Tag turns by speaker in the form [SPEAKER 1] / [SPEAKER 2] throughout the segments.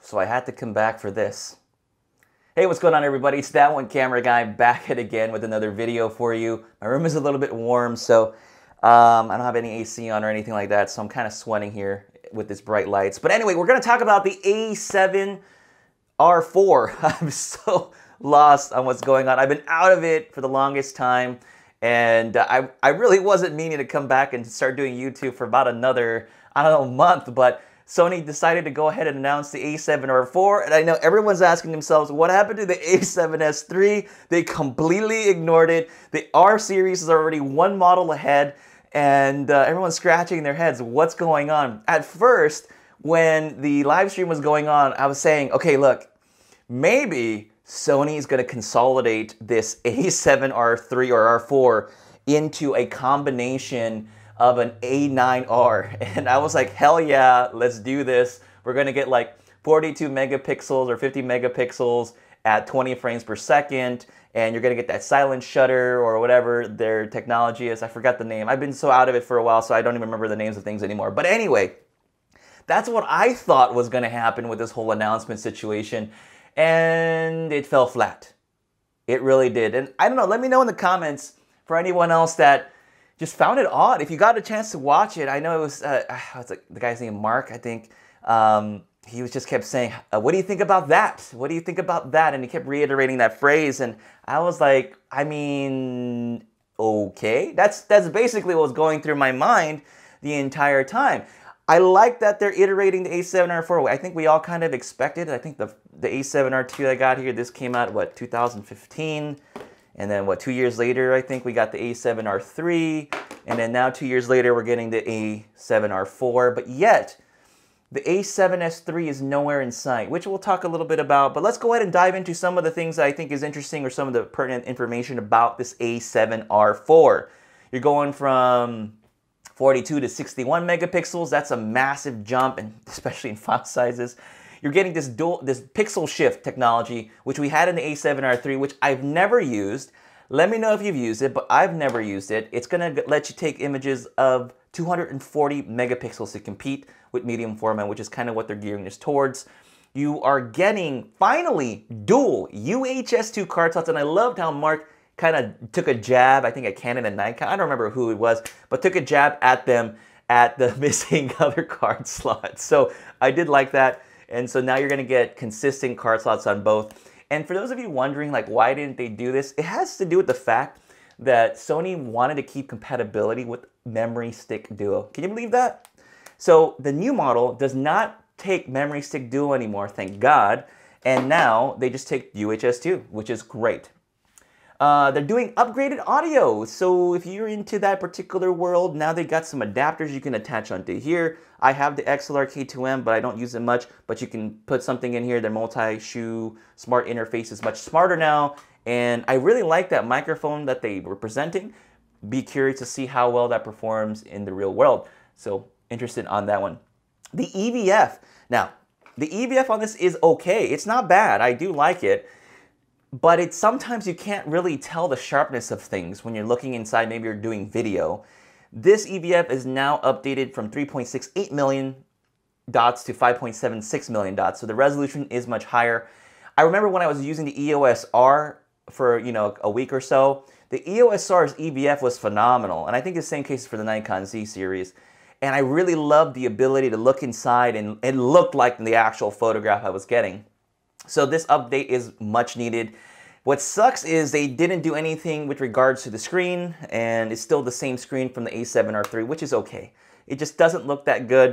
[SPEAKER 1] so I had to come back for this. Hey, what's going on everybody? It's That One Camera Guy back at again with another video for you. My room is a little bit warm, so I don't have any AC on or anything like that, so I'm kind of sweating here with this bright lights. But anyway, we're going to talk about the A7R4. I'm so lost on what's going on. I've been out of it for the longest time, and I really wasn't meaning to come back and start doing YouTube for about another, I don't know, month, but Sony decided to go ahead and announce the A7R4, and I know everyone's asking themselves, what happened to the A7S III? They completely ignored it. The R series is already one model ahead, and everyone's scratching their heads. What's going on? At first, when the live stream was going on, I was saying, okay, look, maybe Sony is going to consolidate this A7R3 or R4 into a combination of an A9R, and I was like, hell yeah, let's do this. We're gonna get like 42 megapixels or 50 megapixels at 20 frames per second, and you're gonna get that silent shutter or whatever their technology is. I forgot the name. I've been so out of it for a while, so I don't even remember the names of things anymore. But anyway, that's what I thought was gonna happen with this whole announcement situation, and it fell flat. It really did. And I don't know, let me know in the comments for anyone else that just found it odd. If you got a chance to watch it, I know it was like the guy's name, Mark, I think. He was just kept saying, what do you think about that? What do you think about that? And he kept reiterating that phrase, and I was like, I mean, okay. That's basically what was going through my mind the entire time. I like that they're iterating the A7R4. I think we all kind of expected it. I think the A7R2 I got here, this came out, what, 2015? And then, what, 2 years later, I think we got the A7R3. And then now 2 years later, we're getting the A7R4. But yet, the A7S III is nowhere in sight, which we'll talk a little bit about. But let's go ahead and dive into some of the things that I think is interesting or some of the pertinent information about this A7R4. You're going from 42 to 61 megapixels. That's a massive jump, and especially in file sizes. You're getting this pixel shift technology, which we had in the A7R3, which I've never used. Let me know if you've used it, but I've never used it. It's gonna let you take images of 240 megapixels to compete with medium format, which is kind of what they're gearing this towards. You are getting, finally, dual UHS-2 card slots, and I loved how Mark kind of took a jab, I think at Canon and Nikon, I don't remember who it was, but took a jab at them at the missing other card slots. So I did like that. And so now you're going to get consistent card slots on both. And for those of you wondering, like, why didn't they do this? It has to do with the fact that Sony wanted to keep compatibility with Memory Stick Duo. Can you believe that? So the new model does not take Memory Stick Duo anymore, thank God. And now they just take UHS-2, which is great. They're doing upgraded audio. So if you're into that particular world, now they got some adapters you can attach onto here. I have the XLR K2M, but I don't use it much. But you can put something in here. Their multi-shoe smart interface is much smarter now. And I really like that microphone that they were presenting. Be curious to see how well that performs in the real world. So interested on that one. The EVF. Now, the EVF on this is okay. It's not bad. I do like it. But it's sometimes you can't really tell the sharpness of things when you're looking inside, maybe you're doing video. This EVF is now updated from 3.68 million dots to 5.76 million dots, so the resolution is much higher. I remember when I was using the EOS R for, you know, a week or so, the EOS R's EVF was phenomenal, and I think the same case for the Nikon Z series. And I really loved the ability to look inside and it looked like the actual photograph I was getting. So this update is much needed. What sucks is they didn't do anything with regards to the screen, and it's still the same screen from the A7R3, which is okay. It just doesn't look that good.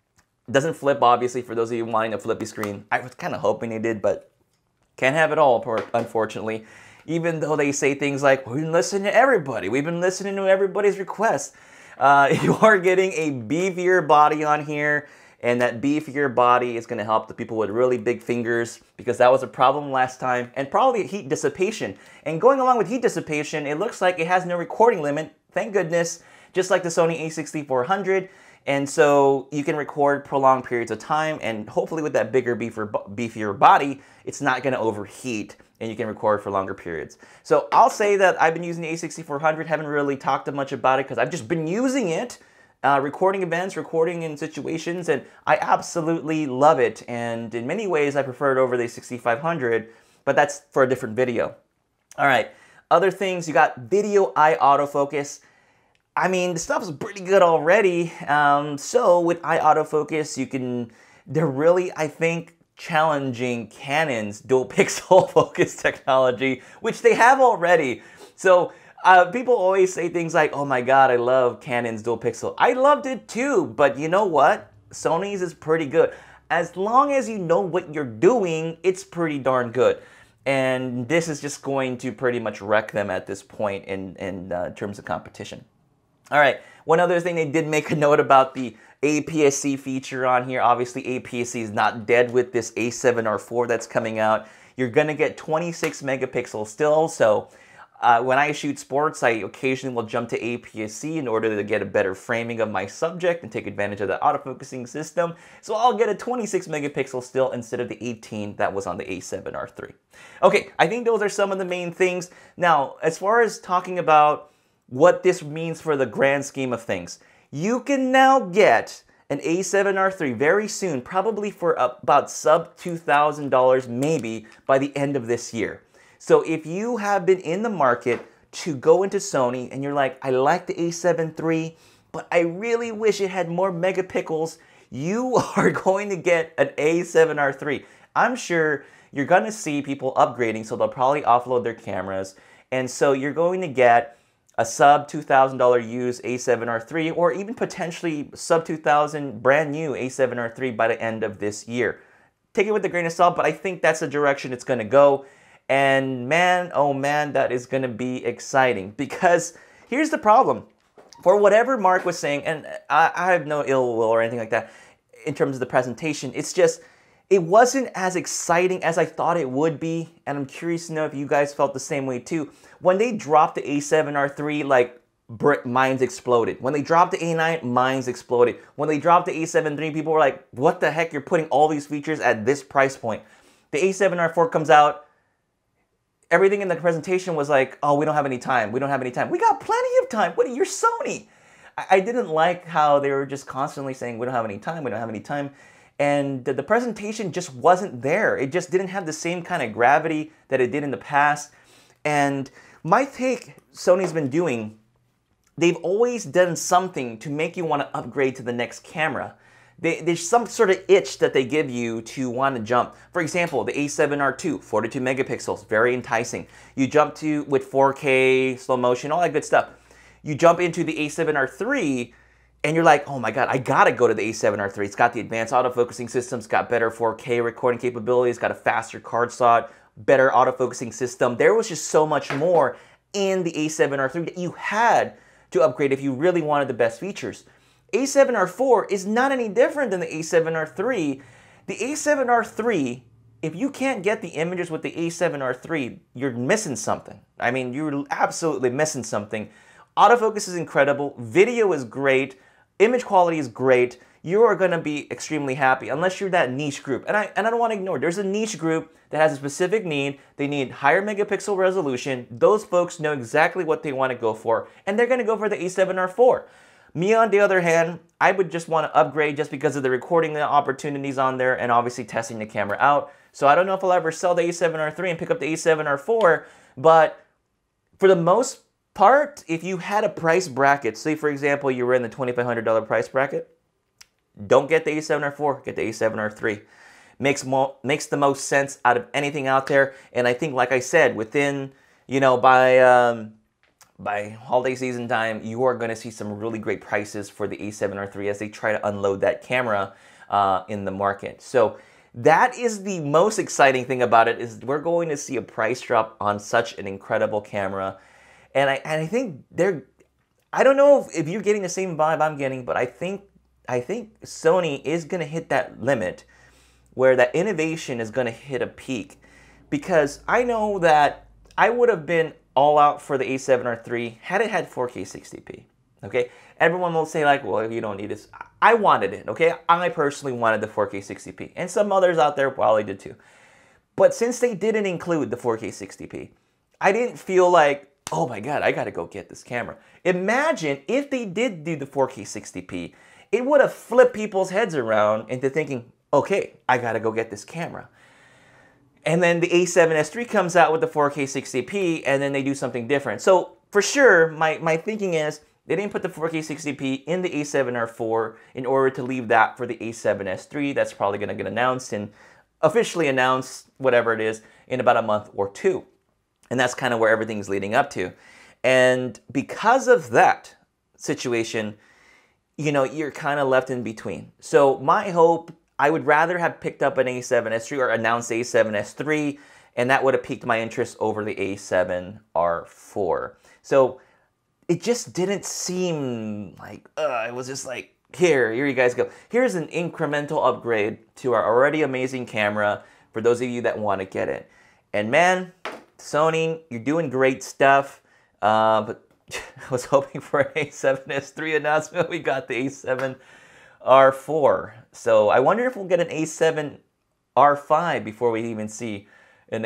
[SPEAKER 1] It doesn't flip, obviously, for those of you wanting a flippy screen. I was kind of hoping they did, but can't have it all, unfortunately. Even though they say things like, we've been listening to everybody. We've been listening to everybody's requests. You are getting a beefier body on here. And that beefier body is going to help the people with really big fingers, because that was a problem last time. And probably heat dissipation. And going along with heat dissipation, it looks like it has no recording limit. Thank goodness. Just like the Sony a6400. And so you can record prolonged periods of time. And hopefully with that bigger, beefier body, it's not going to overheat. And you can record for longer periods. So I'll say that I've been using the a6400. Haven't really talked much about it because I've just been using it. recording events, recording in situations, and I absolutely love it. And in many ways, I prefer it over the 6500, but that's for a different video. All right, other things, you got video eye autofocus. I mean, the stuff is pretty good already. So with eye autofocus, they're really, I think, challenging Canon's dual pixel focus technology, which they have already. So people always say things like, oh my God, I love Canon's dual pixel. I loved it too, but you know what? Sony's is pretty good. As long as you know what you're doing, it's pretty darn good. And this is just going to pretty much wreck them at this point in terms of competition. All right, one other thing, they did make a note about the APS-C feature on here. Obviously, APS-C is not dead with this A7R4 that's coming out. You're gonna get 26 megapixels still, so when I shoot sports, I occasionally will jump to APS-C in order to get a better framing of my subject and take advantage of the autofocusing system. So I'll get a 26 megapixel still instead of the 18 that was on the A7R3. Okay, I think those are some of the main things. Now, as far as talking about what this means for the grand scheme of things, you can now get an A7R3 very soon, probably for about sub $2,000 maybe by the end of this year. So if you have been in the market to go into Sony and you're like, I like the A7 III, but I really wish it had more megapixels, you are going to get an A7R3. I'm sure you're going to see people upgrading, so they'll probably offload their cameras. And so you're going to get a sub $2,000 used A7R3, or even potentially sub $2,000 brand new A7R3 by the end of this year. Take it with a grain of salt, but I think that's the direction it's going to go. And man, oh man, that is going to be exciting, because here's the problem. For whatever Mark was saying, and I have no ill will or anything like that in terms of the presentation, it's just, it wasn't as exciting as I thought it would be, and I'm curious to know if you guys felt the same way too. When they dropped the A7R3, like, minds exploded. When they dropped the A9, minds exploded. When they dropped the A7 III, people were like, what the heck, you're putting all these features at this price point? The A7R4 comes out, everything in the presentation was like, oh, we don't have any time, we don't have any time. We got plenty of time. What are you, Sony? I didn't like how they were just constantly saying, we don't have any time, we don't have any time. And the presentation just wasn't there. It just didn't have the same kind of gravity that it did in the past. And my take, Sony's been doing, they've always done something to make you want to upgrade to the next camera. There's some sort of itch that they give you to want to jump. For example, the A7R2, 42 megapixels, very enticing. You jump to with 4K, slow motion, all that good stuff. You jump into the A7R3, and you're like, oh my God, I gotta go to the A7R3. It's got the advanced autofocusing system, it's got better 4K recording capabilities, it's got a faster card slot, better autofocusing system. There was just so much more in the A7R3 that you had to upgrade if you really wanted the best features. A7R4 is not any different than the A7R3. The A7R3, if you can't get the images with the A7R3, you're missing something. I mean, you're absolutely missing something. Autofocus is incredible, video is great, image quality is great. You are gonna be extremely happy, unless you're that niche group. And I don't wanna ignore, there's a niche group that has a specific need. They need higher megapixel resolution. Those folks know exactly what they wanna go for, and they're gonna go for the A7R4. Me, on the other hand, I would just want to upgrade just because of the recording opportunities on there and obviously testing the camera out. So I don't know if I'll ever sell the A7R3 and pick up the A7R4, but for the most part, if you had a price bracket, say for example you were in the $2,500 price bracket, don't get the A7R4, get the A7R3. Makes the most sense out of anything out there, and I think, like I said, within, you know, by holiday season time, you are going to see some really great prices for the A7R3 as they try to unload that camera in the market. So that is the most exciting thing about it, is we're going to see a price drop on such an incredible camera. And I think I don't know if you're getting the same vibe I'm getting, but I think Sony is going to hit that limit where that innovation is going to hit a peak. Because I know that I would have been all out for the A7R3 had it had 4K 60p, okay? Everyone will say like, well, you don't need this. I wanted it, okay? I personally wanted the 4K 60p, and some others out there probably did too. But since they didn't include the 4K 60p, I didn't feel like oh my God, I gotta go get this camera. Imagine if they did do the 4K 60p, it would have flipped people's heads around into thinking, okay, I gotta go get this camera. And then the A7S III comes out with the 4K 60p, and then they do something different. So for sure, my thinking is they didn't put the 4K 60p in the A7R4 in order to leave that for the A7S III. That's probably gonna get announced and officially announced, whatever it is, in about a month or two. And that's kind of where everything's leading up to. And because of that situation, you know, you're kind of left in between. So my hope, I would rather have picked up an A7S III or announced A7S III, and that would have piqued my interest over the A7R4. So it just didn't seem like, it was just like, here you guys go. Here's an incremental upgrade to our already amazing camera for those of you that want to get it. And man, Sony, you're doing great stuff, but I was hoping for an A7S III announcement. We got the A7R4. So I wonder if we'll get an A7R5 before we even see an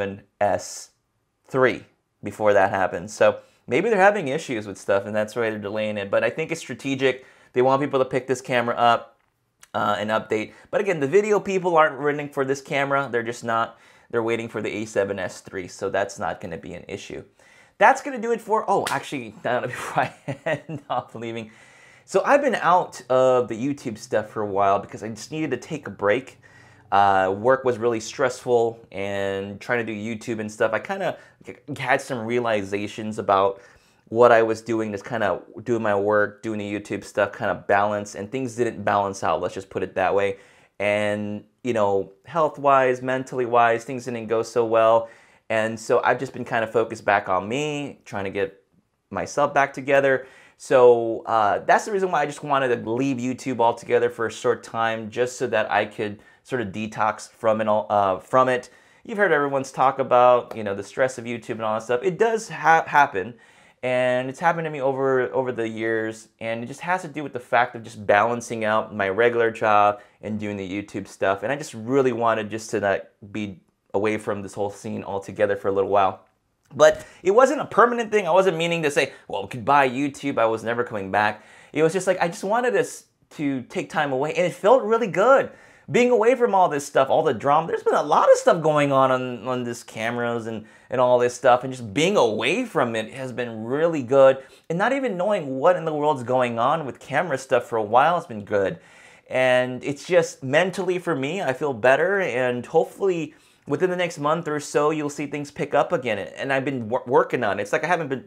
[SPEAKER 1] A7S III before that happens. So maybe they're having issues with stuff and that's why they're delaying it. But I think it's strategic. They want people to pick this camera up and update. But again, the video people aren't running for this camera. They're just not. They're waiting for the A7S III. So that's not going to be an issue. That's going to do it for, oh, actually, before I end off leaving. So I've been out of the YouTube stuff for a while because I just needed to take a break. Work was really stressful and trying to do YouTube and stuff. I kind of had some realizations about what I was doing, just kind of doing my work, doing the YouTube stuff, kind of balance, and things didn't balance out, let's just put it that way. And, you know, health-wise, mentally-wise, things didn't go so well. And so I've just been kind of focused back on me, trying to get myself back together. So that's the reason why I just wanted to leave YouTube altogether for a short time, just so that I could sort of detox from it. You've heard everyone's talk about, you know, the stress of YouTube and all that stuff. It does happen, and it's happened to me over the years, and it just has to do with the fact of just balancing out my regular job and doing the YouTube stuff. And I just really wanted just to not be away from this whole scene altogether for a little while. But it wasn't a permanent thing. I wasn't meaning to say, well, goodbye YouTube, I was never coming back. It was just like, I just wanted us to take time away, and it felt really good. Being away from all this stuff, all the drama, there's been a lot of stuff going on this cameras and all this stuff, and just being away from it has been really good. And not even knowing what in the world's going on with camera stuff for a while has been good. And it's just mentally for me, I feel better, and hopefully within the next month or so, you'll see things pick up again. And I've been working on it. It's like I haven't been,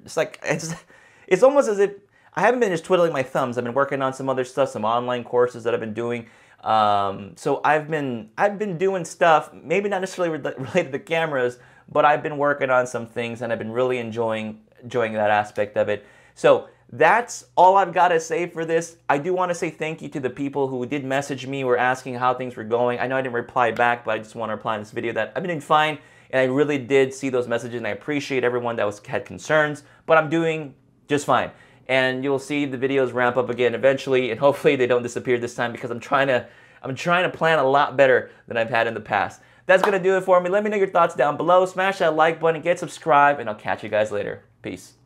[SPEAKER 1] it's almost as if I haven't been just twiddling my thumbs. I've been working on some other stuff, some online courses that I've been doing. So I've been doing stuff, maybe not necessarily related to cameras, but I've been working on some things, and I've been really enjoying that aspect of it. So that's all I've got to say for this. I do want to say thank you to the people who did message me, were asking how things were going. I know I didn't reply back, but I just want to reply in this video that I've been doing fine, and I really did see those messages, and I appreciate everyone that had concerns, but I'm doing just fine. And you'll see the videos ramp up again eventually, and hopefully they don't disappear this time, because I'm trying to plan a lot better than I've had in the past. That's going to do it for me. Let me know your thoughts down below. Smash that like button, get subscribed, and I'll catch you guys later. Peace.